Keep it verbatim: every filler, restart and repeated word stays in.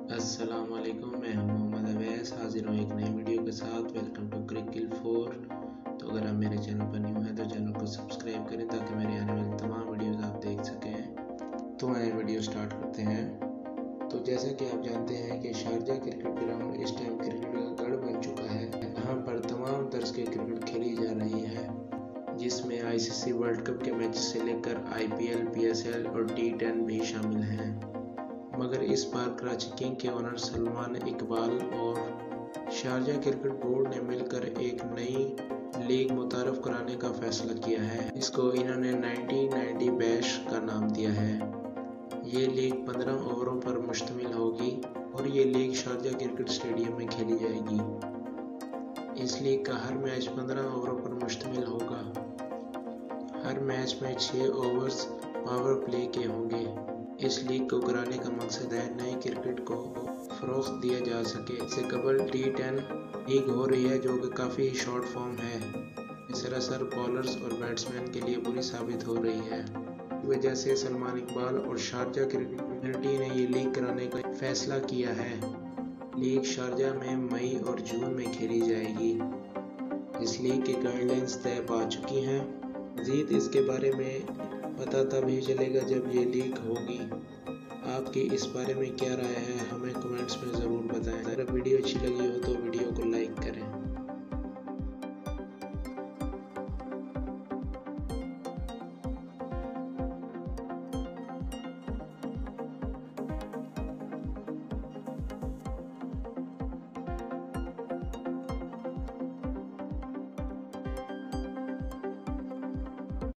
अस्सलाम वालेकुम, मैं हूं मोहम्मद अवैस, हाजिर हूं एक नई वीडियो के साथ। Welcome to cric four. तो अगर आप मेरे चैनल पर न्यू हैं तो चैनल को सब्सक्राइब करें ताकि मेरे आने वाली तमाम वीडियोस आप देख सकें। तो आए वीडियो स्टार्ट करते हैं। तो जैसा कि आप जानते हैं कि शारजा क्रिकेट ग्राउंड इस टाइम क्रिकेट का गढ़ बन चुका है। यहाँ पर तमाम तर्ज के क्रिकेट खेली जा रही है, जिसमें आईसीसी वर्ल्ड कप के मैच से लेकर आईपीएल, पीएसएल और टी टेन भी शामिल हैं। मगर इस बार कराची किंग के ओनर सलमान इकबाल और शारजा क्रिकेट बोर्ड ने मिलकर एक नई लीग मुतारफ कराने का फैसला किया है। इसको इन्होंने नाइनटीन नाइंटी बैश का नाम दिया है। ये लीग पंद्रह ओवरों पर मुश्तमिल होगी और ये लीग शारजा क्रिकेट स्टेडियम में खेली जाएगी। इस लीग का हर मैच पंद्रह ओवरों पर मुश्तमिल होगा। हर मैच में छः ओवर्स पावर प्ले के होंगे। इस लीग को कराने का मकसद है नए क्रिकेट को फ़रोग़ दिया जा सके। इससे कबल टी टेन लीग हो रही है जो कि काफ़ी शॉर्ट फॉर्म है। सरासर बॉलर्स और बैट्समैन के लिए बुरी साबित हो रही है। इस वजह से सलमान इकबाल और शारजा क्रिकेट कमेटी ने ये लीग कराने का फैसला किया है। लीग शारजा में मई और जून में खेली जाएगी। इस लीग की गाइडलाइंस तय पा चुकी हैं। मज़ीद इसके बारे में पता तभी चलेगा जब ये लीक होगी। आपकी इस बारे में क्या राय है, हमें कमेंट्स में ज़रूर बताएं। अगर वीडियो अच्छी लगी हो तो वीडियो को लाइक करें।